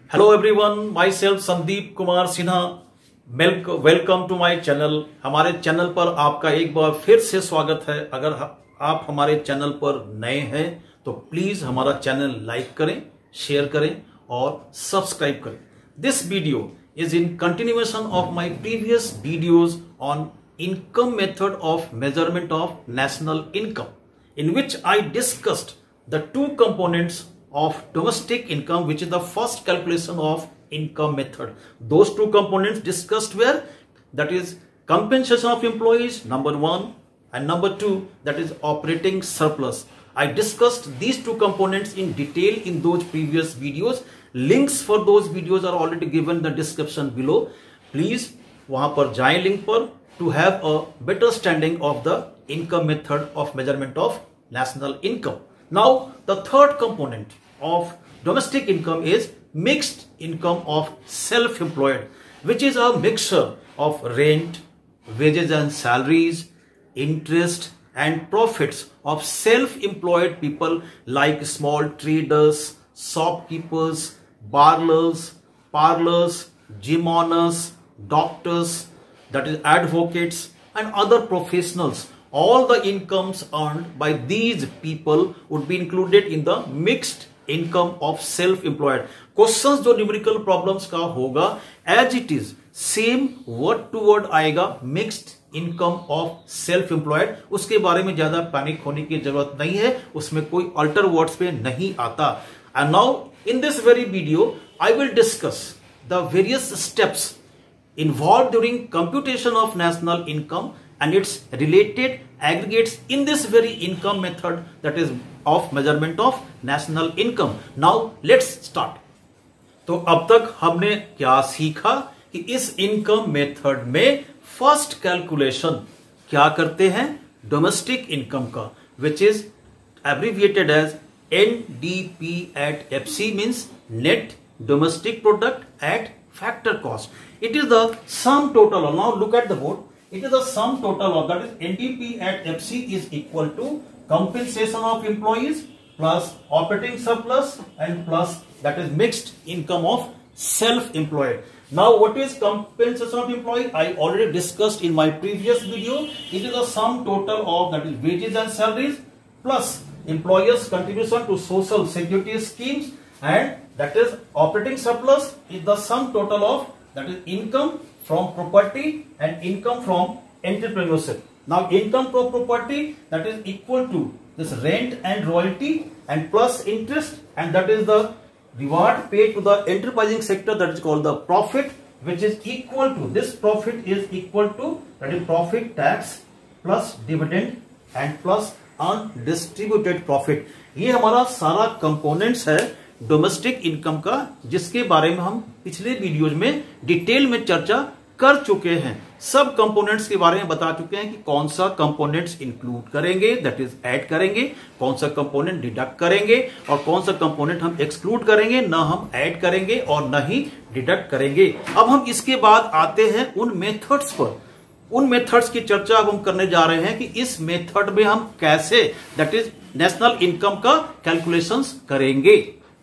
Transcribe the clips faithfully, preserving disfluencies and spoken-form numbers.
Hello everyone, myself Sandeep Kumar Sinha. Welcome to my channel. हमारे channel पर आपका एक बार फिर से स्वागत है। अगर आप हमारे चैनल पर नए हैं तो प्लीज हमारा चैनल लाइक करें, शेयर करें और सब्सक्राइब करें। This video is in continuation of my previous videos on income method of measurement of national income, in which I discussed the two components of domestic income, which is the first calculation of income method. Those two components discussed were, that is compensation of employees, number one, and number two, that is operating surplus. I discussed these two components in detail in those previous videos. Links for those videos are already given in the description below. Please वहां पर जाएं link पर to have a better standing of the income method of measurement of national income. Now, the third component of domestic income is mixed income of self-employed, which is a mixture of rent, wages and salaries, interest and profits of self-employed people like small traders, shopkeepers, barlers, parlors, gym owners, doctors, that is advocates and other professionals. All the incomes earned by these people would be included in the mixed income of self-employed. Questions जो numerical problems का होगा as it is same word to word आएगा, mixed income of self-employed. उसके बारे में ज्यादा panic होने की जरूरत नहीं है, उसमें कोई alter words पे नहीं आता. And now in this very video I will discuss the various steps involved during computation of national income and its related aggregates in this very income method, that is of measurement of national income. Now let's start. तो अब तक हमने क्या सीखा कि इस income method में first calculation क्या करते हैं, डोमेस्टिक इनकम का, which is abbreviated as N D P at F C, means net domestic product at factor cost. It is the sum total. Now look at the board. It is the sum total of, that is N D P at F C is equal to compensation of employees plus operating surplus and plus, that is mixed income of self-employed. Now what is compensation of employee? I already discussed in my previous video. It is the sum total of, that is wages and salaries plus employers' contribution to social security schemes, and that is operating surplus is the sum total of, that is income from property and income from entrepreneurship. Now income from property, that is equal to this rent and royalty and plus interest, and that is the reward paid to the enterprising sector, that is called the profit, which is equal to, this profit is equal to, that is profit tax plus dividend and plus undistributed profit. ये हमारा सारा components है domestic income का, जिसके बारे में हम पिछले वीडियोज में डिटेल में चर्चा कर चुके हैं। सब कंपोनेंट्स के बारे में बता चुके हैं कि कौन सा कंपोनेंट्स इंक्लूड करेंगे, दैट इज ऐड करेंगे, कौन सा कंपोनेंट डिडक्ट करेंगे और कौन सा कंपोनेंट हम एक्सक्लूड करेंगे, ना हम ऐड करेंगे और ना ही डिडक्ट करेंगे। अब हम इसके बाद आते हैं उन मेथड्स पर। उन मेथड्स की चर्चा अब हम करने जा रहे हैं कि इस मेथड में हम कैसे, दैट इज नेशनल इनकम का कैलकुलेशंस करेंगे।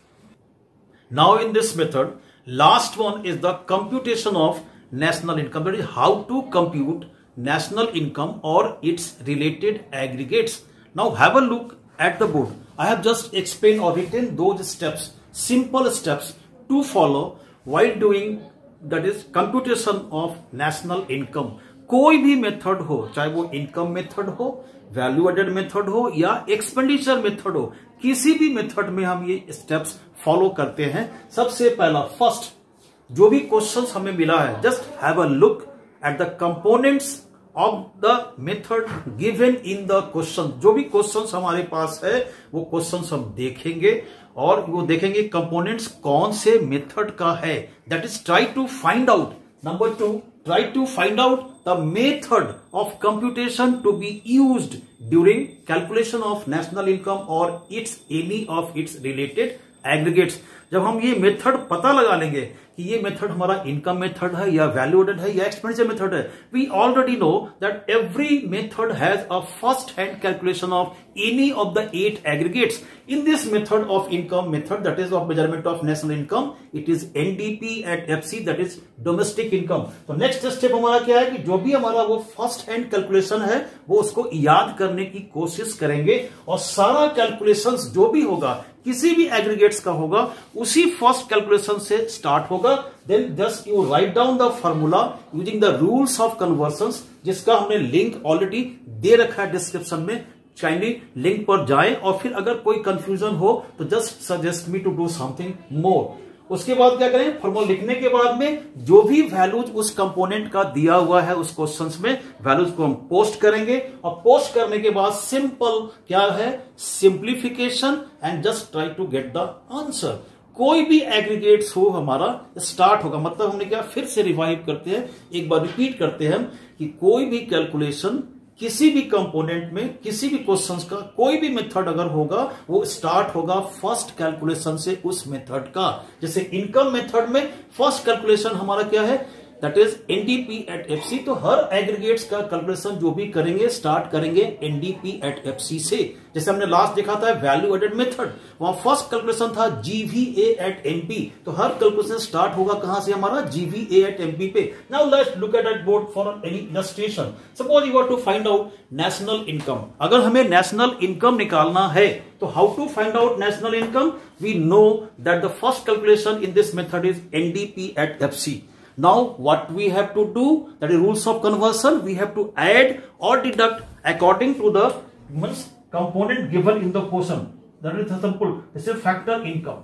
Now in this method, last one is the computation of national income. That is how to compute national income or its related aggregates. Now have a look at the board. I have just explained or written those steps, simple steps to follow while doing, that is computation of national income. कोई भी method हो, चाहे वो income method हो, value added method हो या expenditure method हो, किसी भी मेथड में हम ये स्टेप्स फॉलो करते हैं। सबसे पहला फर्स्ट जो भी क्वेश्चंस हमें मिला है, just have a look at the components of the method given in the question. जो भी क्वेश्चंस हमारे पास है वो क्वेश्चंस हम देखेंगे और वो देखेंगे कंपोनेंट्स कौन से मेथड का है, that is try to find out. Number two, try to find out the method of computation to be used during calculation of national income or its any of its related aggregates. जब हम ये method पता लगा लेंगे कि ये method हमारा income method है या वैल्यू एडेड है या एक्सपेंडिचर मेथड है, we already know that every method has a first hand calculation of any of the eight aggregates. In this method of income method, that is of measurement of national income, it is N D P at F C, that is domestic income. तो next step हमारा क्या है कि जो भी हमारा वो first hand calculation है वो उसको याद करने की कोशिश करेंगे और सारा कैलकुलेशंस जो भी होगा किसी भी एग्रीगेट्स का होगा उसी फर्स्ट कैलकुलेशन से स्टार्ट होगा. Then just you write down the formula using the rules of conversions, जिसका हमने लिंक ऑलरेडी दे रखा है डिस्क्रिप्शन में. काइंडली लिंक पर जाएं और फिर अगर कोई कंफ्यूजन हो तो just suggest me to do something more. उसके बाद क्या करें, फॉर्मूला लिखने के बाद में जो भी वैल्यूज उस कंपोनेंट का दिया हुआ है उस क्वेश्चंस में वैल्यूज को हम पोस्ट करेंगे और पोस्ट करने के बाद सिंपल क्या है, simplification and just try to get the answer. कोई भी एग्रीगेट्स हो हमारा स्टार्ट होगा, मतलब हमने क्या फिर से रिवाइव करते हैं, एक बार रिपीट करते हैं कि कोई भी कैलकुलेशन किसी भी कंपोनेंट में किसी भी क्वेश्चंस का कोई भी मेथड अगर होगा वो स्टार्ट होगा फर्स्ट कैलकुलेशन से उस मेथड का. जैसे इनकम मेथड में फर्स्ट कैलकुलेशन हमारा क्या है, that is NDP at FC. तो हर एग्रीगेट्स का कैलकुलेशन जो भी करेंगे स्टार्ट करेंगे एनडीपी एट एफसी से. जैसे हमने लास्ट देखा था वैल्यू एडेड मेथड, वहां फर्स्ट कैलकुलेशन था जीवीए एट एमपी. तो हर कैलकुलेशन स्टार्ट होगा कहां से, हमारा जीवीए एट एमपी पे. Now let's look at that board for any illustration. Suppose you want to find out national income. अगर हमें नेशनल इनकम निकालना है तो how to find out national income, we know that the first calculation in this method is NDP at FC. Now what we have to do, that is rules of conversion, we have to add or deduct according to the means component given in the question. That is simple. This is factor income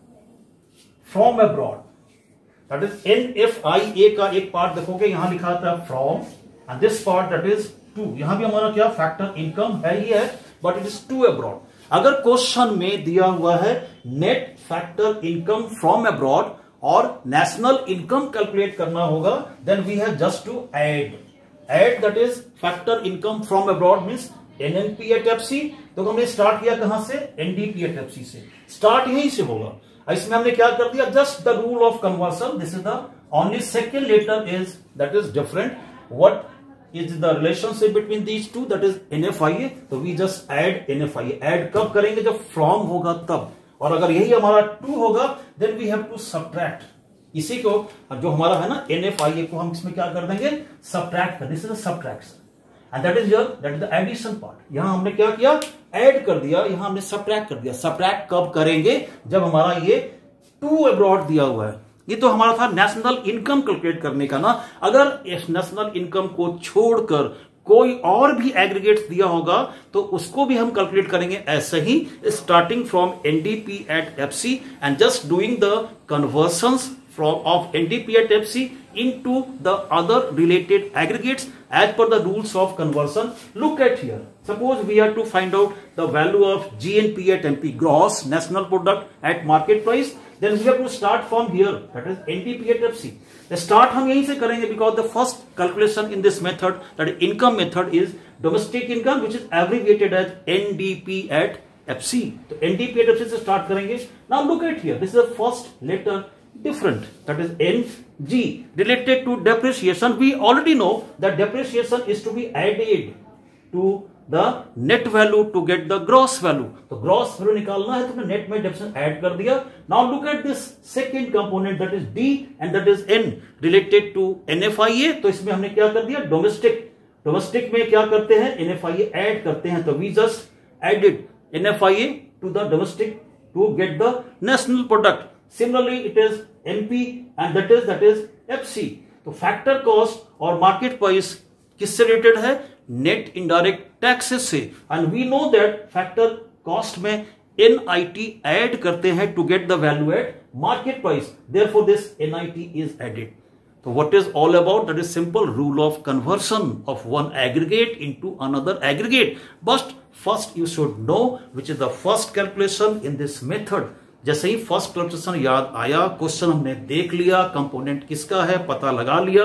from abroad. That is N F I A का एक part देखोगे यहां लिखा था from and this part that is to. यहां भी हमारा क्या factor income है ही है but it is to abroad. अगर क्वेश्चन में दिया हुआ है net factor income from abroad और नेशनल इनकम कैलकुलेट करना होगा, then we have just to add add that is factor income from abroad means NNP at FC. तो हमने स्टार्ट किया कहां से, एनडीपी एट एफसी से. स्टार्ट यहीं से होगा. इसमें हमने क्या कर दिया, just the rule of conversion. This is the only second letter is that is different. What is the relationship between these two, that is NFIA. तो we just add NFIA. Add कब करेंगे, जब फ्रॉम होगा तब. और अगर यही हमारा टू होगा then we have to subtract. इसी को जो हमारा है ना एनएफआईए को हम इसमें क्या कर देंगे, सब्ट्रैक्ट कर. This is subtraction and that is your that is the addition part. यहां हमने क्या किया, ऐड कर दिया, यहां हमने सब्ट्रैक्ट कर दिया. सब्ट्रैक्ट कब करेंगे, जब हमारा ये टू अब्रॉड दिया हुआ है. ये तो हमारा था नेशनल इनकम कैलकुलेट करने का ना. अगर इस नेशनल इनकम को छोड़कर कोई और भी एग्रीगेट्स दिया होगा तो उसको भी हम कैलकुलेट करेंगे ऐसे ही, starting from NDP at FC and just doing the conversions from of NDP at FC into the other related aggregates as per the rules of conversion. Look at here, suppose we are to find out the value of GNP at MP, gross national product at market price. Then we have to start from here, that is N D P at F C. The start हम यहीं से करेंगे because the first calculation in this method, that is income method, is domestic income, which is abbreviated as N D P at F C. तो N D P at F C से start करेंगे. Now look at here, this is the first letter different, that is N G. Related to depreciation, we already know that depreciation is to be added to the net value to get the gross value. तो gross value निकालना है तो net में depreciation add कर दिया. Now look at this second component, that is D and that is N related to N F I A. तो इसमें हमने क्या कर दिया, domestic. domestic में क्या करते हैं, N F I A add करते हैं. तो we just added N F I A to the domestic to get the national product. Similarly it is N P and that is that is F C. तो factor cost और market price किससे related है, net indirect taxes से. And we know that factor cost में NIT add करते हैं to get the value at market price. Therefore this NIT is added. तो what is all about, that is simple rule of conversion of one aggregate into another aggregate. But first you should know which is the first calculation in this method. जैसे ही first calculation याद आया, question हमने देख लिया, component किसका है पता लगा लिया,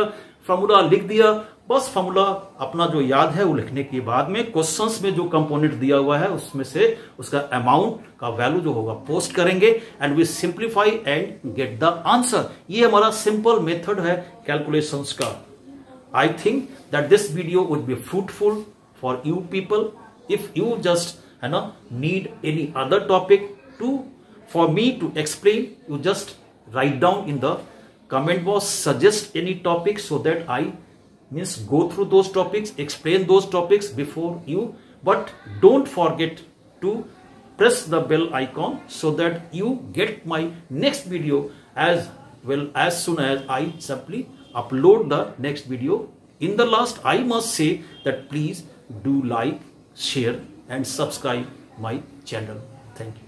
फॉर्मूला लिख दिया, बस फॉर्मूला अपना जो याद है वो लिखने के बाद में क्वेश्चंस में जो कंपोनेंट दिया हुआ है उसमें से उसका अमाउंट का वैल्यू जो होगा पोस्ट करेंगे and we simplify and get the answer. ये हमारा सिंपल मेथड है कैलकुलेशंस का। I think that this video would be fruitful for you people. If you just है ना need any other topic to for me to explain, you just write down in the comment box, suggest any topic so that I means go through those topics, explain those topics before you. But don't forget to press the bell icon so that you get my next video as well as soon as I simply upload the next video. In the last, I must say that please do like, share and subscribe my channel. Thank you.